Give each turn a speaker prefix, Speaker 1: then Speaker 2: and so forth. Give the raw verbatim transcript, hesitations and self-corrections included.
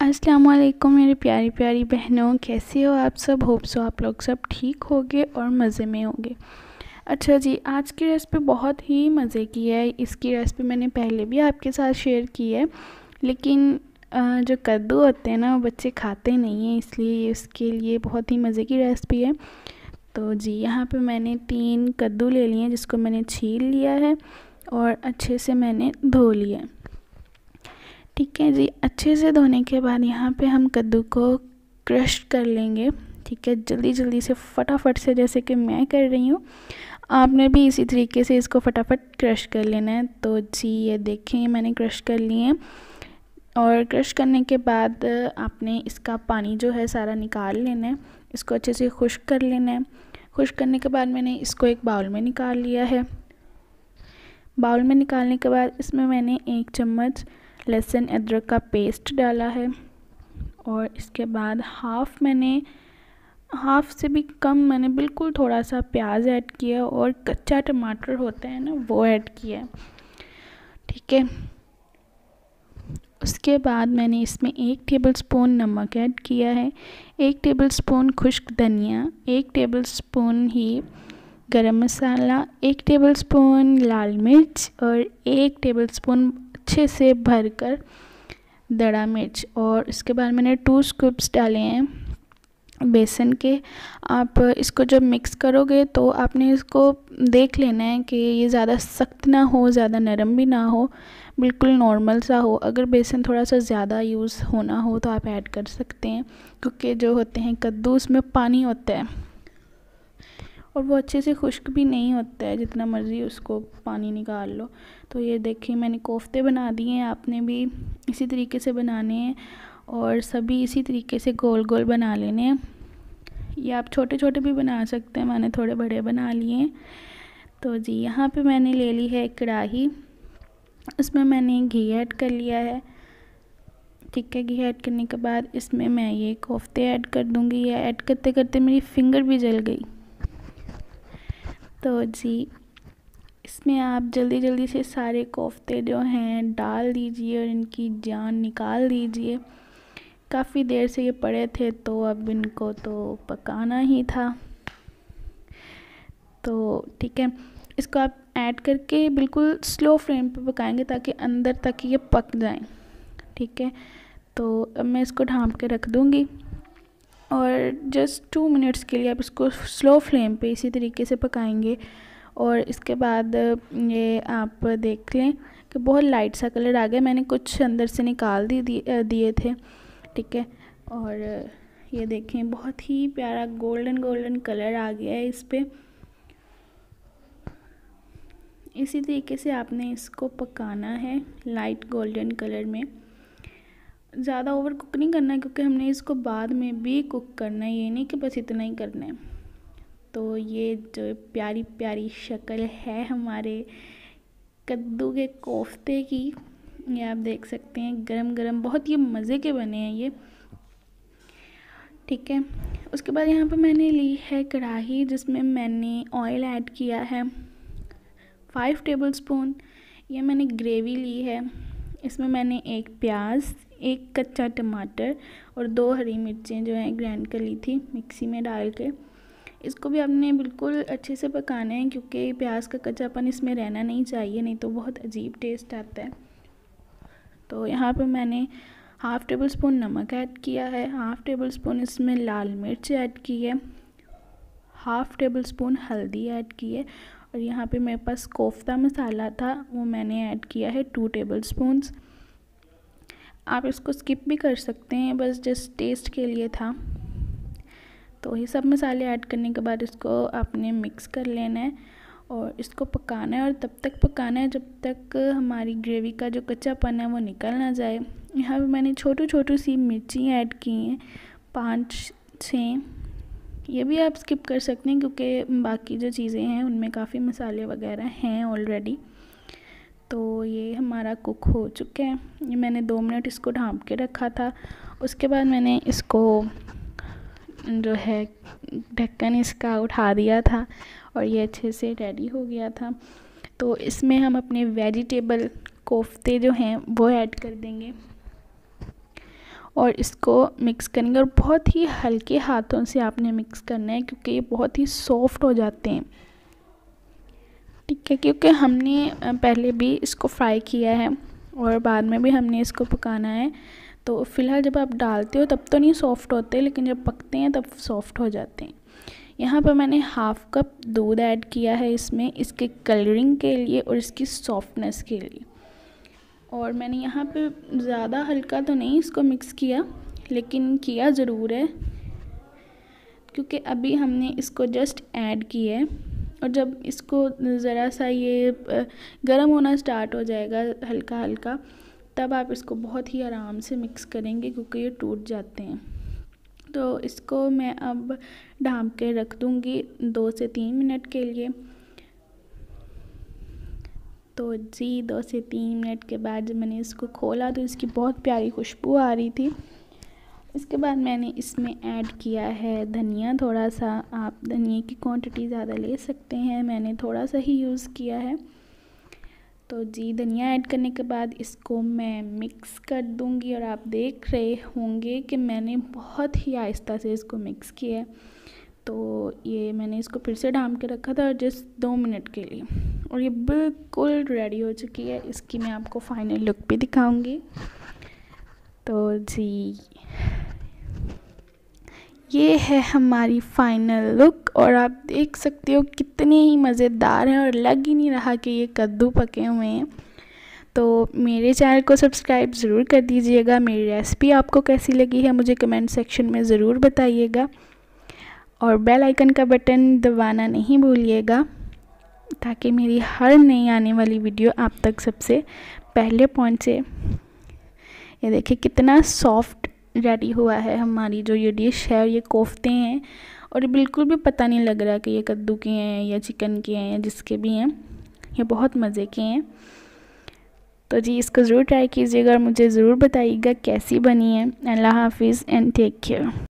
Speaker 1: अस्सलाम वालेकुम मेरी प्यारी प्यारी बहनों, कैसे हो आप सब। होप सो आप लोग सब ठीक होगे और मज़े में होंगे। अच्छा जी, आज की रेसिपी बहुत ही मज़े की है। इसकी रेसिपी मैंने पहले भी आपके साथ शेयर की है, लेकिन जो कद्दू होते हैं ना वो बच्चे खाते नहीं हैं, इसलिए इसके लिए बहुत ही मज़े की रेसिपी है। तो जी यहाँ पे मैंने तीन कद्दू ले लिए हैं, जिसको मैंने छील लिया है और अच्छे से मैंने धो लिया है। ठीक है जी, अच्छे से धोने के बाद यहाँ पे हम कद्दू को क्रश कर लेंगे। ठीक है, जल्दी जल्दी से फटाफट से, जैसे कि मैं कर रही हूँ, आपने भी इसी तरीके से इसको फटाफट क्रश कर लेना है। तो जी ये देखें, मैंने क्रश कर लिए हैं और क्रश करने के बाद आपने इसका पानी जो है सारा निकाल लेना है। इसको अच्छे से खुश्क कर लेना है। खुश्क करने के बाद मैंने इसको एक बाउल में निकाल लिया है। बाउल में निकालने के बाद इसमें मैंने एक चम्मच लहसुन अदरक का पेस्ट डाला है और इसके बाद हाफ़ मैंने हाफ़ से भी कम मैंने बिल्कुल थोड़ा सा प्याज ऐड किया और कच्चा टमाटर होता है ना, वो ऐड किया है। ठीक है, उसके बाद मैंने इसमें एक टेबलस्पून नमक ऐड किया है, एक टेबलस्पून खुश्क धनिया, एक टेबलस्पून ही गरम मसाला, एक टेबलस्पून लाल मिर्च और एक टेबलस्पून अच्छे से भरकर दड़ा मिर्च। और इसके बाद मैंने टू स्कूप्स डाले हैं बेसन के। आप इसको जब मिक्स करोगे तो आपने इसको देख लेना है कि ये ज़्यादा सख्त ना हो, ज़्यादा नरम भी ना हो, बिल्कुल नॉर्मल सा हो। अगर बेसन थोड़ा सा ज़्यादा यूज़ होना हो तो आप ऐड कर सकते हैं, क्योंकि जो होते हैं कद्दू उसमें पानी होता है और वो अच्छे से खुश्क भी नहीं होता है, जितना मर्ज़ी उसको पानी निकाल लो। तो ये देखिए मैंने कोफ्ते बना दिए हैं, आपने भी इसी तरीके से बनाने हैं और सभी इसी तरीके से गोल गोल बना लेने हैं। ये आप छोटे छोटे भी बना सकते हैं, मैंने थोड़े बड़े बना लिए हैं। तो जी यहाँ पे मैंने ले ली है कढ़ाई, उसमें मैंने घी ऐड कर लिया है। ठीक है, घी ऐड करने के बाद इसमें मैं ये कोफ्ते ऐड कर दूँगी। ये ऐड करते करते मेरी फिंगर भी जल गई। तो जी इसमें आप जल्दी जल्दी से सारे कोफ्ते जो हैं डाल दीजिए और इनकी जान निकाल दीजिए। काफ़ी देर से ये पड़े थे तो अब इनको तो पकाना ही था। तो ठीक है, इसको आप ऐड करके बिल्कुल स्लो फ्लेम पे पकाएंगे ताकि अंदर तक ये पक जाएं। ठीक है, तो अब मैं इसको ढाँप के रख दूँगी और जस्ट टू मिनट्स के लिए आप इसको स्लो फ्लेम पे इसी तरीके से पकाएंगे। और इसके बाद ये आप देख लें कि बहुत लाइट सा कलर आ गया। मैंने कुछ अंदर से निकाल दी दिए थे। ठीक है, और ये देखें बहुत ही प्यारा गोल्डन गोल्डन कलर आ गया है इस पे। इसी तरीके से आपने इसको पकाना है लाइट गोल्डन कलर में। ज़्यादा ओवर कुक नहीं करना है, क्योंकि हमने इसको बाद में भी कुक करना है, ये नहीं कि बस इतना ही करना है। तो ये जो प्यारी प्यारी शक्ल है हमारे कद्दू के कोफ्ते की, ये आप देख सकते हैं गरम गरम बहुत ही मज़े के बने हैं ये। ठीक है, उसके बाद यहाँ पे मैंने ली है कढ़ाई, जिसमें मैंने ऑयल ऐड किया है फाइव टेबलस्पून। ये मैंने ग्रेवी ली है। इसमें मैंने एक प्याज, एक कच्चा टमाटर और दो हरी मिर्चें जो हैं ग्राइंड कर ली थी मिक्सी में डाल के। इसको भी आपने बिल्कुल अच्छे से पकाना है, क्योंकि प्याज का कच्चापन इसमें रहना नहीं चाहिए, नहीं तो बहुत अजीब टेस्ट आता है। तो यहाँ पे मैंने हाफ़ टेबल स्पून नमक ऐड किया है, हाफ़ टेबल स्पून इसमें लाल मिर्च ऐड की है, हाफ़ टेबल स्पून हल्दी ऐड की है और यहाँ पे मेरे पास कोफ्ता मसाला था, वो मैंने ऐड किया है टू टेबल स्पून्स। आप इसको स्किप भी कर सकते हैं, बस जस्ट टेस्ट के लिए था। तो ये सब मसाले ऐड करने के बाद इसको आपने मिक्स कर लेना है और इसको पकाना है, और तब तक पकाना है जब तक हमारी ग्रेवी का जो कच्चापन है वो निकल ना जाए। यहाँ पे मैंने छोटी छोटी सी मिर्ची ऐड की हैं, पाँच छः। ये भी आप स्किप कर सकते हैं, क्योंकि बाकी जो चीज़ें हैं उनमें काफ़ी मसाले वगैरह हैं ऑलरेडी। तो ये हमारा कुक हो चुका है। ये मैंने दो मिनट इसको ढाँप के रखा था। उसके बाद मैंने इसको जो है ढक्कन इसका उठा दिया था और ये अच्छे से रेडी हो गया था। तो इसमें हम अपने वेजिटेबल कोफ्ते जो हैं वो ऐड कर देंगे और इसको मिक्स करेंगे, और बहुत ही हल्के हाथों से आपने मिक्स करना है क्योंकि ये बहुत ही सॉफ्ट हो जाते हैं, ठीक है। क्योंकि हमने पहले भी इसको फ्राई किया है और बाद में भी हमने इसको पकाना है, तो फ़िलहाल जब आप डालते हो तब तो नहीं सॉफ़्ट होते, लेकिन जब पकते हैं तब सॉफ़्ट हो जाते हैं। यहाँ पर मैंने हाफ़ कप दूध ऐड किया है इसमें, इसके कलरिंग के लिए और इसकी सॉफ्टनेस के लिए। और मैंने यहाँ पे ज़्यादा हल्का तो नहीं इसको मिक्स किया, लेकिन किया ज़रूर है क्योंकि अभी हमने इसको जस्ट ऐड किया है। और जब इसको ज़रा सा ये गर्म होना स्टार्ट हो जाएगा हल्का हल्का, तब आप इसको बहुत ही आराम से मिक्स करेंगे क्योंकि ये टूट जाते हैं। तो इसको मैं अब ढाँप के रख दूँगी दो से तीन मिनट के लिए। तो जी दो से तीन मिनट के बाद जब मैंने इसको खोला तो इसकी बहुत प्यारी खुशबू आ रही थी। इसके बाद मैंने इसमें ऐड किया है धनिया थोड़ा सा। आप धनिया की क्वांटिटी ज़्यादा ले सकते हैं, मैंने थोड़ा सा ही यूज़ किया है। तो जी धनिया ऐड करने के बाद इसको मैं मिक्स कर दूंगी, और आप देख रहे होंगे कि मैंने बहुत ही आहिस्ता से इसको मिक्स किया है। तो ये मैंने इसको फिर से ढाँप के रखा था जस्ट दो मिनट के लिए, और ये बिल्कुल रेडी हो चुकी है। इसकी मैं आपको फाइनल लुक भी दिखाऊंगी। तो जी ये है हमारी फाइनल लुक, और आप देख सकते हो कितने ही मज़ेदार हैं और लग ही नहीं रहा कि ये कद्दू पके हुए हैं। तो मेरे चैनल को सब्सक्राइब ज़रूर कर दीजिएगा। मेरी रेसिपी आपको कैसी लगी है मुझे कमेंट सेक्शन में ज़रूर बताइएगा, और बेल आइकन का बटन दबाना नहीं भूलिएगा ताकि मेरी हर नई आने वाली वीडियो आप तक सबसे पहले पहुँचे। ये देखिए कितना सॉफ्ट रेडी हुआ है हमारी जो ये डिश है। ये कोफ्ते हैं और ये बिल्कुल भी पता नहीं लग रहा कि ये कद्दू के हैं या चिकन के हैं या जिसके भी हैं, ये बहुत मज़े के हैं। तो जी इसको ज़रूर ट्राई कीजिएगा और मुझे ज़रूर बताइएगा कैसी बनी है। अल्लाह हाफिज़ एंड टेक केयर।